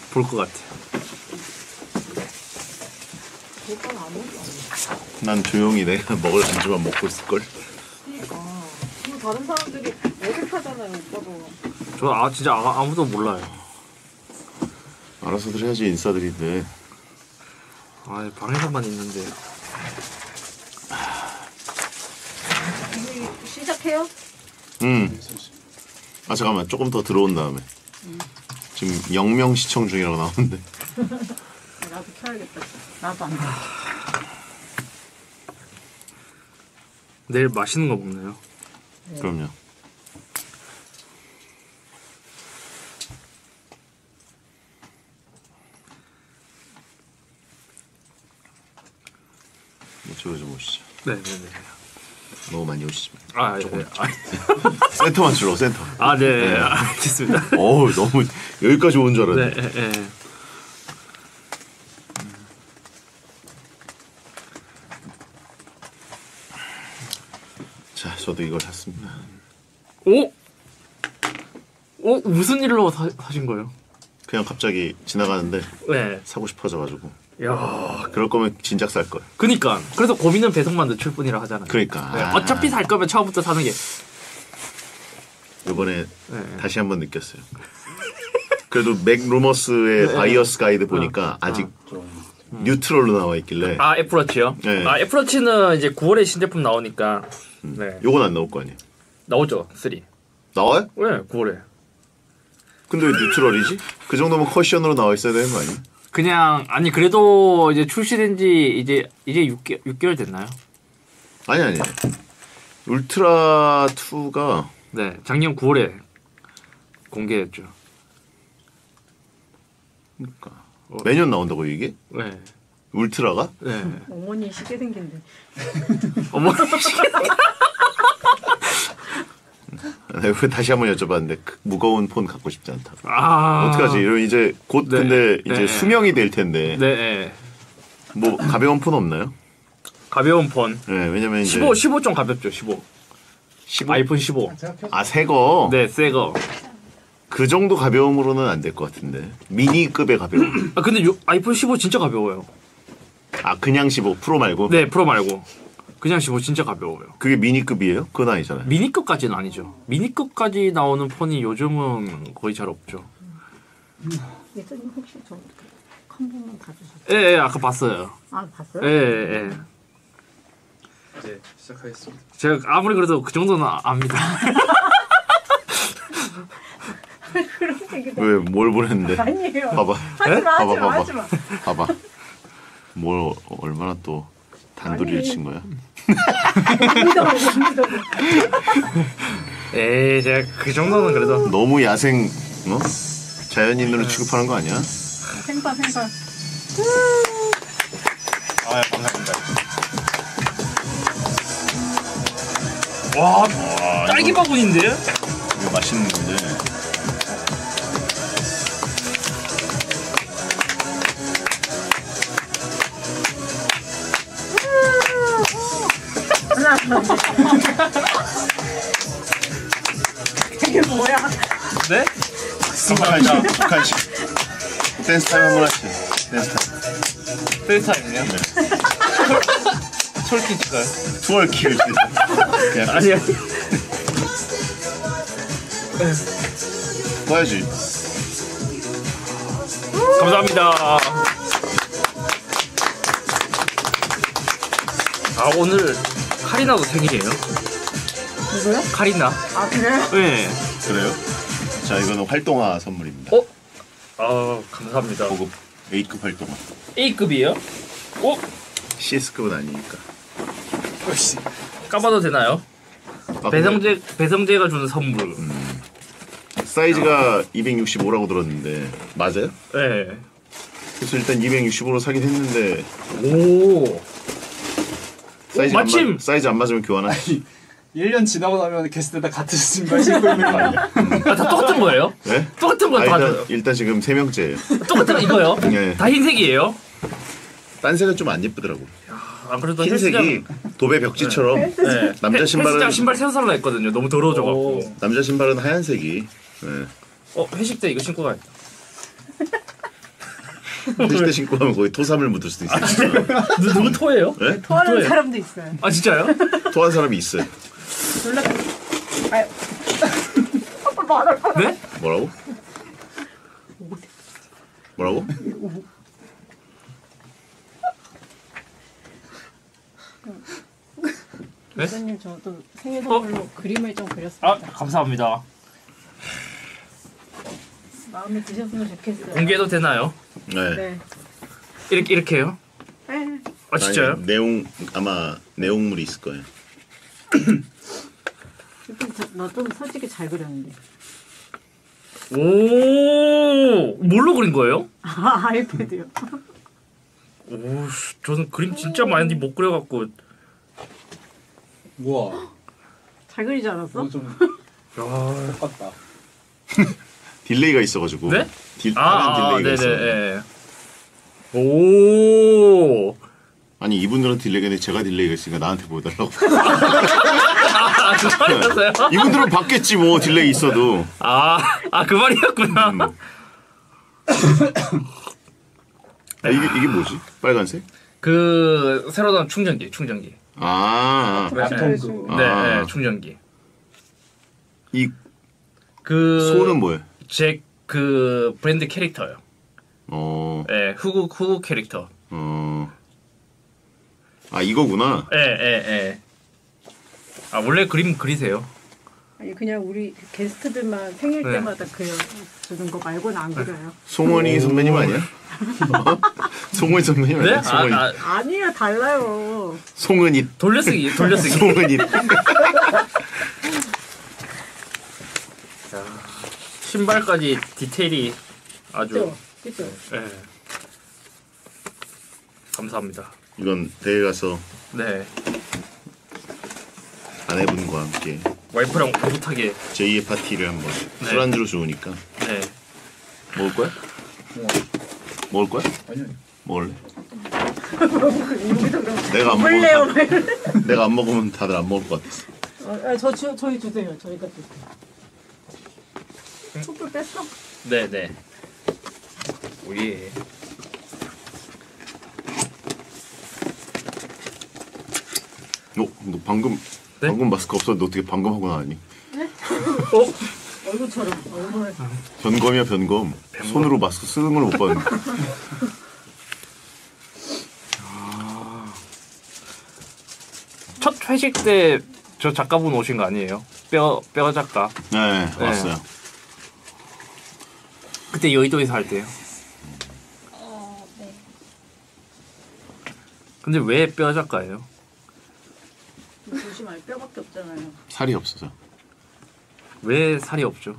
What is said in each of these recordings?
볼 것 같아. 난 조용히 내가 먹을 안주만 먹고 있을걸. 그러니까 다른 사람들이 어색하잖아요, 오빠도. 저 진짜 아무도 몰라요. 알아서들 해야지 인싸들인데. 방에서만 있는데. 시작해요? 잠깐만 조금 더 들어온 다음에. 지금 0명 시청 중이라고 나오는데. 나도 켜야겠다. 나도 안 돼. 내일 맛있는 거 먹나요? 그럼요. 이쪽으로 좀 오시죠. 네네네. 너무 많이 오시지 아, 조금. 네. 센터만 줄어 센터. 네. 알겠습니다. 어우 너무 여기까지 온 줄 알았네. 네. 자, 저도 이걸 샀습니다. 오? 무슨 일로 사신 거예요? 그냥 갑자기 지나가는데 네. 사고 싶어져가지고. 야, 그럴 거면 진작 살 걸. 그니까. 그래서 고민은 배송만 늦출 뿐이라 하잖아요. 그러니까. 네, 어차피 살 거면 처음부터 사는 게. 이번에 네. 다시 한번 느꼈어요. 그래도 맥 루머스의 네. 바이어스 가이드 보니까 아직 뉴트럴로 나와 있길래. 애플워치요? 네. 애플워치는 이제 9월에 신제품 나오니까. 네. 요건 안 나올 거 아니에요? 나오죠, 3. 나와요? 네, 9월에. 근데 왜 뉴트럴이지? 그 정도면 커션으로 나와 있어야 되는 거 아니에요? 그냥, 그래도 이제 출시된 지 이제 6개월 됐나요? 아니. 울트라 2가 네, 작년 9월에 공개했죠. 그러니까 매년 나온다고 이게? 네. 울트라가? 네. 어머니 시계 생긴데. 어머, 내가 다시 한번 여쭤봤는데 무거운 폰 갖고 싶지 않다. 아. 어떡하지? 이러면 이제 곧 네. 근데 이제 네. 수명이 될 텐데. 네. 뭐 가벼운 폰 없나요? 가벼운 폰. 네, 왜냐면 이제 15 좀 가볍죠, 15. 15? 아이폰 15. 아, 새 거. 네, 새 거. 그 정도 가벼움으로는 안 될 것 같은데. 미니급의 가벼움. 근데 아이폰 15 진짜 가벼워요. 아, 그냥 15 프로 말고? 네, 프로 말고. 그냥 15 진짜 가벼워요. 그게 미니급이에요? 그건 아니잖아요. 미니급까지는 아니죠. 미니급까지 나오는 폰이 요즘은 거의 잘 없죠. 예전에 혹시 저 컴보만 봐주셨어요? 예, 아까 봤어요. 아, 봤어요? 예. 이제 시작하겠습니다. 제가 아무리 그래도 그 정도는 압니다. 그런 얘기도 왜 뭘 보냈는데? 아니에요. 봐봐. 하지 마. 봐봐. 뭘 얼마나 또 단도리를 아니. 친 거야? 믿어. 에이, 제가 그 정도는 그래도. 너무 야생, 자연인으로 취급하는 거 아니야? 생각. 아, 감사합니다. 와, 딸기 바구니인데요? 이거 맛있는 건데. 이게 뭐야? 네? 북한식. 댄스 타임 한번 하시죠. 댄스 타임. 페이스타임이요? 네. 솔키 찍어요? 투월키를 그냥 아니요. 꺼야지. 감사합니다. 오늘 카리나도 생일이에요? 누구요? 카리나? 아, 그래요? 네. 그래요? 자, 이거는 활동화 선물입니다. 감사합니다. 고급 A급 활동화. A급이에요? CS급은 아니니까. 까봐도 되나요? 배성재가 주는 선물. 사이즈가 265라고 들었는데 맞아요? 네. 그래서 일단 265로 사긴 했는데 오. 마침! 사이즈 안 맞으면 교환하지. 1년 지나고 나면 게스트 다 같은 신발 신고 있는 거 아니야? 다 똑같은 거예요? 네? 똑같은 거 다. 일단 지금 3명째예요. 똑같은 거 이거요? 네. 다 흰색이에요? 딴 색은 좀 안 예쁘더라고. 안 그래도 흰색이 도배 벽지처럼 네. 남자 신발은 신발 새로 살라 했거든요. 너무 더러워져갖고. 남자 신발은 하얀색이. 네. 회식 때 이거 신고 가야겠다. 세시대 신고 하면 거기 토삼을 묻을 수도 있어요. 누구 토예요? 네? 토하는 토해요? 사람도 있어요. 아 진짜요? 토한 사람이 있어요. 놀라. 아유. 아빠 말할 뻔. 네? 뭐라고? 뭐라고? 네? 선생님 저도 생일 선물로 그림을 좀 그렸습니다. 아 감사합니다. 마음에 드셨으면 좋겠어요. 공개해도 되나요? 네. 네. 이렇게요? 네. 아 진짜요? 아니, 내용 아마 내용물이 있을 거예요. 너좀 솔직히 잘 그렸는데. 오 뭘로 그린 거예요? 아 아이패드요. 오 저는 그림 진짜 많이 못 그려갖고. 우와. 잘 그리지 않았어? 이거 좀 야. 똑같다. 딜레이가 있어가지고. 네? 화면 딜레이가 있어. 네네. 오. 아니 이분들은 딜레이가 있는데 제가 딜레이가 있으니까 나한테 보여달라고. 아, 그 말이었어요? 이분들은 받겠지 뭐 딜레이 있어도. 그 말이었구나. 이게 뭐지? 빨간색? 그 새로 나온 충전기. 아. laptop 그거. 네, 아. 네, 충전기. 이 그 소는 뭐예요? 제 그 브랜드 캐릭터요. 네, 후구 캐릭터. 아 이거구나. 예. 아 원래 그림 그리세요? 아니 그냥 우리 게스트들만 생일 네. 때마다 그려주는 거 말고는 안 그려요. 송원이 선배님 아니야? 송원이 선배님 네? 아니야? 송원이. 아니에요 달라요. 송은이. 돌려쓰기. 송은이. 신발까지 디테일이 아주. 그죠? 예. 감사합니다. 이건 대회 가서 네. 아내분과 함께 와이프랑 오붓하게. 제2의 파티를 한번 네. 술안주로 좋으니까 네. 먹을 거야? 먹을 거야? 아니요. 먹을래? 여기도 그럼 내가 안 몰래요. 먹으면 내가 안 먹으면 다들 안 먹을 것 같았어. 저희 주세요. 저희가 주세요. 촛불 뺐어? 네. 오예. 너 방금 네? 방금 마스크 없었는데 어떻게 방금 하고 나왔니? 얼굴처럼 얼굴. 변검이야 변검. 손으로 마스크 쓰는 걸 못 봤는데. 첫 회식 때 저 작가분 오신 거 아니에요? 뼈 작가. 네, 왔어요. 그때 여의도에서 할 때요. 네. 근데 왜 뼈 작가예요? 조심하게 뼈밖에 없잖아요. 살이 없어서. 왜 살이 없죠?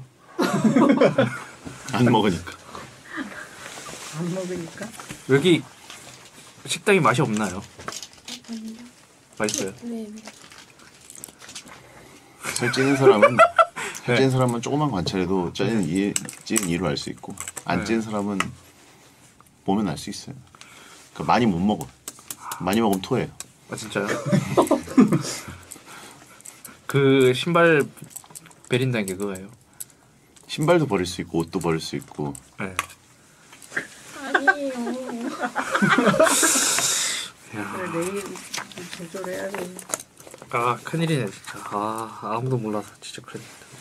안 먹으니까. 안 먹으니까. 여기 식당이 맛이 없나요? 맛있어요. 네. 살찌는 사람은 조금만 관찰해도 찌는 이유를 알 수 있고 안 찌는 사람은 보면 알 수 있어요. 그러니까 많이 못 먹어. 많이 먹으면 토해요. 아 진짜요? 그 신발 베린다는 게 그거예요. 신발도 버릴 수 있고 옷도 버릴 수 있고. 네. 아니에요. 그래, 내일 조절해야 돼. 아 큰일이네 진짜. 아무도 몰라서 진짜 큰일.